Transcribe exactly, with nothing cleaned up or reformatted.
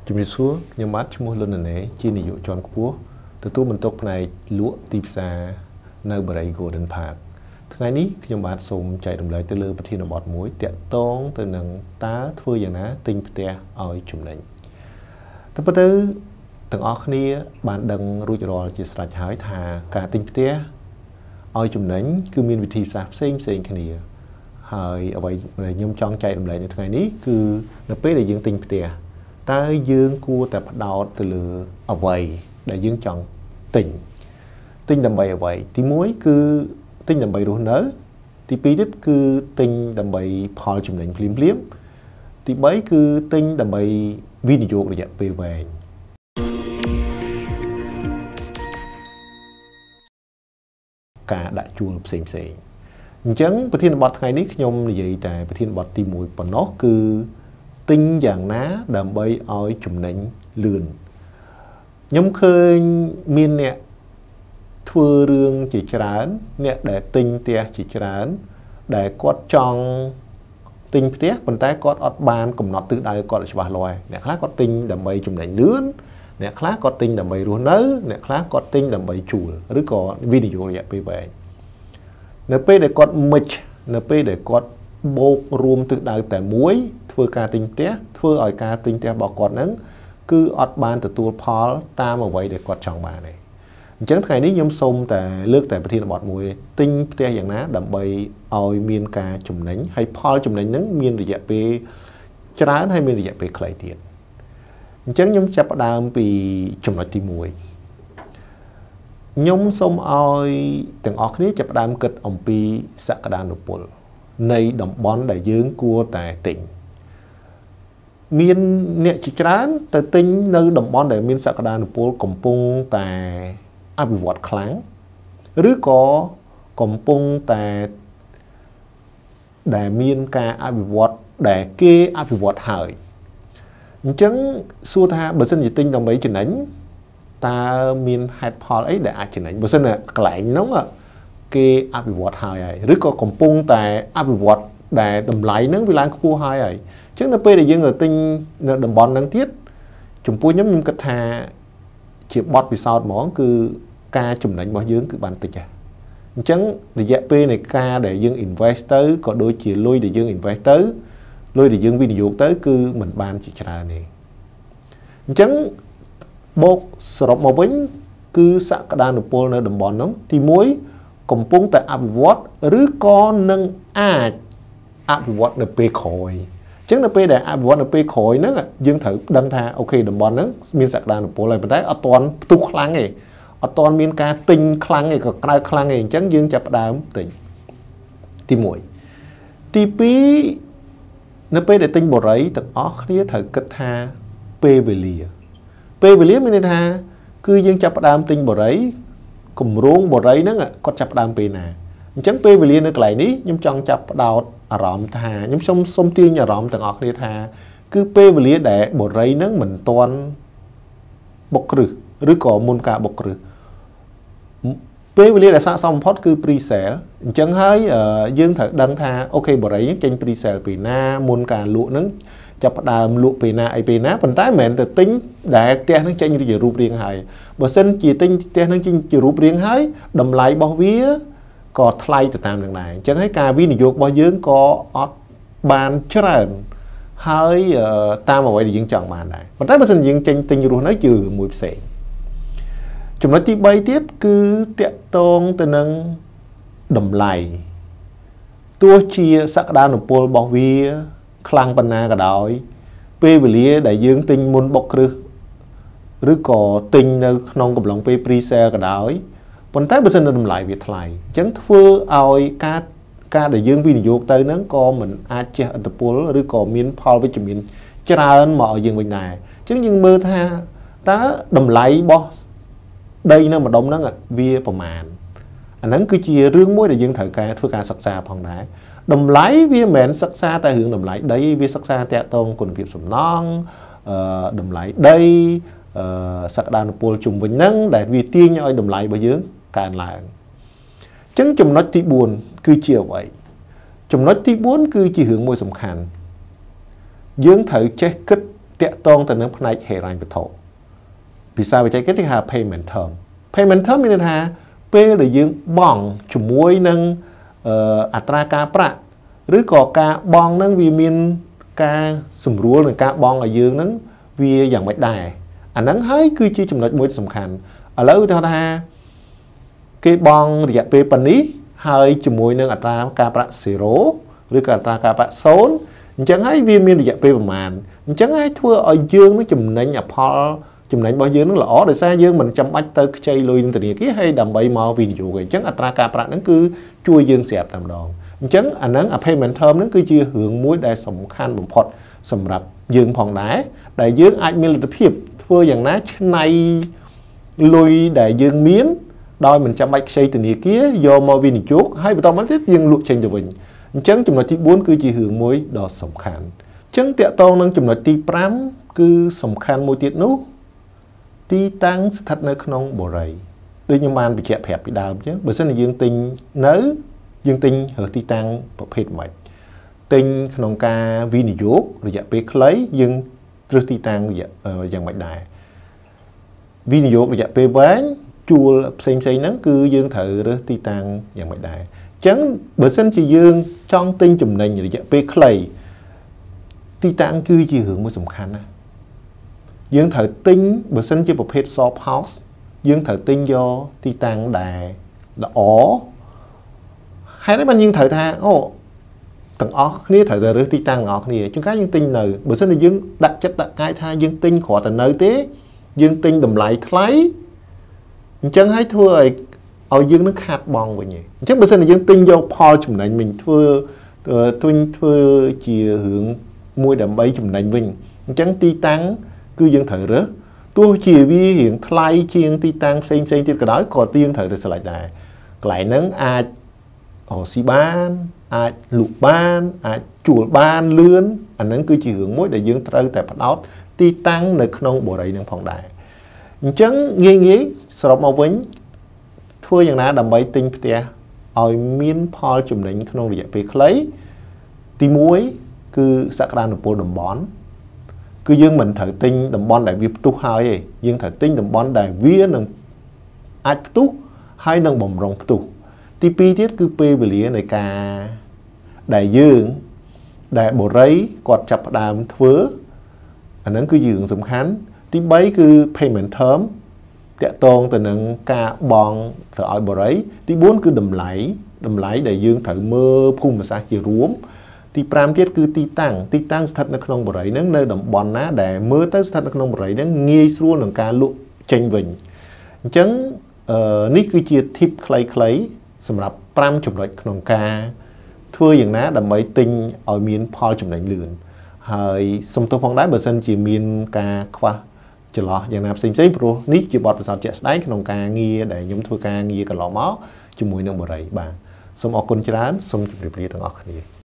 ជំរាបសួរខ្ញុំបាទឈ្មោះលុនណេជានាយកជាន់ខ្ពស់ទទួលបន្ទុកផ្នែកលក់ទីផ្សារនៅបរិយា Golden Park ថ្ងៃនេះខ្ញុំបាទសូមចែករំលែកទៅលើប្រធានបទមួយទាក់ទងទៅនឹងតើធ្វើយ៉ាងណាទិញផ្ទះឲ្យចំណេញតែប៉ុន្តែទាំងអស់គ្នាបានដឹងរួចរាល់ជាស្រេចហើយថាការទិញផ្ទះឲ្យចំណេញគឺមានវិធីសាស្ត្រផ្សេងផ្សេងគ្នាហើយអ្វីដែលខ្ញុំចង់ចែករំលែកនៅថ្ងៃនេះគឺនៅពេលដែលយើងទិញផ្ទះតើយើងគួរតែផ្ដោតទៅលើអ្វីដែលយើងចង់ទិញទិញដើម្បីអ្វីទីមួយគឺទិញដើម្បីរស់នៅទីពីរទៀតគឺទិញដើម្បីផលចំណេញភ្លាមភ្លាមទីបីគឺទិញដើម្បីវិនិយោគរយៈពេលវែងការដាក់ជួលផ្សេងផ្សេងអញ្ចឹងប្រធានបទថ្ងៃនេះខ្ញុំនិយាយតែប្រធានបទទីមួយប៉ុណ្ណោះគឺទិញយ៉ាងណាដើម្បីឲ្យចំណេញលឿនខ្ញុំឃើញមានអ្នកធ្វើរឿងជាច្រើនអ្នកដែលទិញផ្ទះជាច្រើនដែលគាត់ចង់ទិញផ្ទះប៉ុន្តែគាត់អត់បានកំណត់ទិសដៅគាត់ឲ្យច្បាស់លាស់អ្នកខ្លះគាត់ទិញដើម្បីចំណេញលឿនអ្នកខ្លះគាត់ទិញដើម្បីរស់នៅអ្នកខ្លះគាត់ទិញដើម្បីជួលឬក៏វិនិយោគរយៈពេលវែងនៅពេលដែលគាត់មិចនៅពេលដែលគាត់បូករួមទិសដៅតែមួយធ្វើការទិញផ្ទះធ្វើឲ្យការទិញផ្ទះរបស់គាត់ហ្នឹងគឺអត់បានទទួលផលតាមអ្វីដែលគាត់ចង់បានទេអញ្ចឹងថ្ងៃនេះខ្ញុំសូមតែលើកតែប្រធានបទមួយទិញផ្ទះយ៉ាងណាដើម្បីឲ្យមានការចំណេញហើយផលចំណេញហ្នឹងមានរយៈពេលច្រើនហើយមានរយៈពេលខ្លីទៀតអញ្ចឹងខ្ញុំចាប់ផ្ដើមពីចំណុចទីមួយខ្ញុំសូមឲ្យទាំងអស់គ្នាចាប់ផ្ដើមគិតអំពីសក្តានុពលនៃតំបន់ដែលយើងគួរតែទិញមានអ្នកជាច្រើនទៅទិញនៅតំបន់ដែលមានសក្តានុពលកំពុងតែអភិវឌ្ឍខ្លាំងឬក៏កំពុងតែដែលមានការអភិវឌ្ឍដែលគេអភិវឌ្ឍហើយអញ្ចឹងសួរថាបើសិនជាទិញដើម្បីចំណេញតើមានហេតុផលអីដែលអាចចំណេញបើសិនតែកន្លែងហ្នឹងគេអភិវឌ្ឍហើយហើយឬក៏កំពុងតែអភិវឌ្ឍដែលតម្លៃហ្នឹងវាឡើងខ្ពស់ហើយហើយអញ្ចឹងនៅពេលដែលយើងទៅទិញនៅតំបន់ហ្នឹងទៀតចំពោះខ្ញុំខ្ញុំគិតថាជាបទពិសោធន៍ហ្មងគឺការចំណេញរបស់យើងគឺបានតិចដែរអញ្ចឹងរយៈពេលនៃការដែលយើង invest ទៅក៏ដូចជាលុយដែលយើង invest ទៅលុយដែលយើងវិនិយោគទៅគឺមិនបានជាច្រើនទេអញ្ចឹងបូកសរុបមកវិញគឺសក្តានុពលនៅតំបន់ហ្នឹងទីមួយកំពុងតែអភិវឌ្ឍឬក៏នឹងអាចអភិវឌ្ឍនៅពេលក្រោយអញ្ចឹងនៅពេលដែលអភិវឌ្ឍនៅពេលក្រោយហ្នឹងយើងត្រូវដឹងថាអូខេតំបន់ហ្នឹងមានសក្តានុពលហើយប៉ុន្តែអត់ទាន់ផ្ទុះខ្លាំងទេអត់ទាន់មានការទិញខ្លាំងទេក៏ក្រៅខ្លាំងទេអញ្ចឹងយើងចាប់ផ្ដើមទិញទីមួយទីពីរនៅពេលដែលទិញបរិយទាំងអស់គ្នាត្រូវគិតថាពេលវេលាពេលវេលាមានន័យថាគឺយើងចាប់ផ្ដើមទិញបរិយគម្រោងបរិយហ្នឹងគាត់ចាប់ផ្ដើមពេលណាអញ្ចឹងពេលវេលានៅកន្លែងនេះខ្ញុំចង់ចាប់ផ្ដោតអារម្មណ៍ថាខ្ញុំសូមសូមទាញអារម្មណ៍ទាំងអស់គ្នាថាគឺពេលវេលាដែលបរិយហ្នឹងមិនទាន់បុកគ្រឹះឬក៏មុនការបុកគ្រឹះពេលវេលាដែលស័ក្តិសមបំផុតគឺ pre-sale អញ្ចឹងហើយយើងត្រូវដឹងថាអូខេបរិយហ្នឹងចេញ pre-sale ពេលណាមុនការលក់ហ្នឹងចាប់ផ្ដើមលក់ពេលណាអីពេលណាប៉ុន្តែមិនមែនទៅទិញដែលផ្ទះហ្នឹងចេញជារូបរាងហើយបើសិនជាទិញផ្ទះហ្នឹងចេញជារូបរាងហើយតម្លៃរបស់វាក៏ថ្លៃទៅតាមនឹងដែរអញ្ចឹងហើយការវិនិយោគរបស់យើងក៏អត់បានច្រើនហើយតាមអ្វីដែលយើងចង់បានដែរប៉ុន្តែបើសិនយើងចេញទិញរស់នៅជារឿងមួយផ្សេងចំណុចទីបីទៀតគឺតាក់ទងទៅនឹងតម្លៃទោះជាសក្តានុពលរបស់វាខ្លាំងប៉ុណ្ណាក៏ដោយពេលវេលាដែលយើងទិញមុនបុកគ្រឹះឬក៏ទិញនៅក្នុងកំឡុងពេល pre-sale ក៏ដោយប៉ុន្តែបើសិននៅតម្លៃវាថ្លៃអញ្ចឹងធ្វើឲ្យការការដែលយើងវិនិយោគទៅហ្នឹងក៏មិនអាចជះឥទ្ធិពលឬក៏មានផលវិជ្ជមានច្រើនមកឲ្យយើងវិញដែរអញ្ចឹងយើងមើលថាតើតម្លៃរបស់ដីនៅម្ដុំហ្នឹងវាប្រមាណអាហ្នឹងគឺជារឿងមួយដែលយើងត្រូវការធ្វើការសិក្សាផងដែរតម្លៃវាមិនមែនសិក្សាតែរឿងតម្លៃដីវាសិក្សាតាក់ទងគុណភាពសំណង់អឺតម្លៃដីអឺសក្តានុពលជុំវិញហ្នឹងដែលវាទាញឲ្យតម្លៃរបស់យើងកើនឡើងអញ្ចឹងចំណុចទីបួនគឺជាអ្វីចំណុចទីបួនគឺជារឿងមួយសំខាន់យើងត្រូវចេះគិតតាក់ទងទៅនឹងផ្នែកហិរញ្ញវត្ថុភាសាបច្ចេកទេសគេហៅ payment term payment term មានន័យថាពេលដែលយើងបង់ជាមួយនឹងអត្រាការប្រាក់ឬក៏ការបង់នឹងវាមានការសម្រួលនឹងការបង់ឲ្យយើងនឹងវាយ៉ាងម៉េចដែរអាហ្នឹងហើយគឺជាចំណុចមួយសំខាន់ឥឡូវគេថាគេបង់រយៈពេលប៉ុណ្នេះហើយជាមួយនឹងអត្រាការប្រាក់0ឬក៏អត្រាការប្រាក់0អញ្ចឹងហើយវាមានរយៈពេលប្រមាណអញ្ចឹងហើយធ្វើឲ្យយើងនឹងចំណេញផលចំណេញរបស់យើងនឹងល្អដោយសារយើងមិនចាំបាច់ទៅខ្ចីលុយនឹងធនាគារហើយដើម្បីមកវិនិយោគអញ្ចឹងអត្រាការប្រាក់ហ្នឹងគឺជួយយើងស្រាប់តែម្ដងអញ្ចឹងអាហ្នឹង payment term ហ្នឹងគឺជារឿងមួយដែលសំខាន់បំផុតសម្រាប់យើងផងដែរដែលយើងអាចមានលទ្ធភាពធ្វើយ៉ាងណាឆ្នៃលុយដែលយើងមានដោយមិនចាំបាច់ខ្ចីធនាគារយកមកវិនិយោគហើយបន្តមកទៀតយើងលក់ចេញទៅវិញអញ្ចឹងចំណុចទី4គឺជារឿងមួយដ៏សំខាន់អញ្ចឹងតកតងនឹងចំណុចទី5គឺសំខាន់មួយទៀតនោះទីតាំងស្ថិតនៅក្នុងបុរីដូចខ្ញុំបានបញ្ជាក់ប្រាប់ពីដើមអញ្ចឹងបើសិនជាយើងទិញនៅយើងទិញរើសទីតាំងប្រភេទម៉េចទិញក្នុងការវិនិយោគរយៈពេលខ្លីយើងរើសទីតាំងរយៈយ៉ាងម៉េចដែរវិនិយោគរយៈពេលវែងជួលផ្សេងផ្សេងហ្នឹងគឺយើងត្រូវរើសទីតាំងយ៉ាងម៉េចដែរអញ្ចឹងបើសិនជាយើងចង់ទិញចំណេញរយៈពេលខ្លីទីតាំងគឺជារឿងមួយសំខាន់ណាស់យើងត្រូវទិញបើសិនជាប្រភេទ soft house យើងត្រូវទិញយកទីតាំងដែលល្អហើយនេះបានយើងត្រូវថាអូទាំងអស់គ្នាត្រូវតែរើសទីតាំងទាំងអស់គ្នាជួនកាលយើងទិញនៅបើសិនជាយើងដាក់ចិត្តដាក់កាយថាយើងទិញគ្រាន់តែនៅទេយើងទិញតម្លៃថ្លៃអញ្ចឹងហើយធ្វើឲ្យឲ្យយើងនឹងខាតបង់វិញអញ្ចឹងបើសិនជាយើងទិញយកផលចំណេញវិញធ្វើទិញធ្វើជារឿងមួយដើម្បីចំណេញវិញអញ្ចឹងទីតាំងគឺយើងត្រូវរើសទោះជាវារៀងថ្លៃជាងទីតាំងផ្សេងផ្សេងទៀតក៏ដោយក៏ទៀងត្រូវរើសស្លេចដែរកន្លែងហ្នឹងអាចអោស៊ីបានអាចលក់បានអាចជួលបានលឿនអាហ្នឹងគឺជារឿងមួយដែលយើងត្រូវតែផ្ដោតទីតាំងនៅក្នុងបុរីនឹងផងដែរអញ្ចឹងងាយងាយសរុបមកវិញធ្វើយ៉ាងណាដើម្បីទិញផ្ទះឲ្យមានផលចំណេញក្នុងរយៈពេលខ្លីទី1គឺសក្តានុពលតំបន់គឺយើងមិនត្រូវទិញតំបន់ដែលវាផ្ទុះហើយទេយើងត្រូវទិញតំបន់ដែលវានឹងអាចផ្ទុះហើយនឹងបំរុងផ្ទុះទី2ទៀតគឺពេលវេលានៃការដែលយើងដែលបុរីគាត់ចាប់ផ្ដើមធ្វើអាហ្នឹងគឺជារឿងសំខាន់ទី3គឺ payment term តាក់ទងទៅនឹងការបង់ទៅឲ្យបុរីទី4គឺតម្លៃតម្លៃដែលយើងត្រូវមើលភូមិសាស្ត្រជារួមទី5ទៀតគឺទីតាំងទីតាំងស្ថិតនៅក្នុងបុរីហ្នឹងនៅតំបន់ណាដែលមើលទៅស្ថិតនៅក្នុងបុរីហ្នឹងងាយស្រួលនឹងការលក់ចេញវិញអញ្ចឹងនេះគឺជា tip ខ្លីៗសម្រាប់5ចំណុចក្នុងការធ្វើយ៉ាងណាដើម្បីទិញឲ្យមានផលចំណេញលឿនហើយសូមទោសផងដែរបើសិនជាមានការខ្វះចន្លោះយ៉ាងណាផ្សេងៗព្រោះនេះជាបទពិសោធន៍ជាក់ស្ដែងក្នុងការងារដែលខ្ញុំធ្វើការងារកន្លងមកជាមួយនឹងបុរីបាទសូមអរគុណច្រើនសូមជម្រាបលាទាំងអស់គ្នា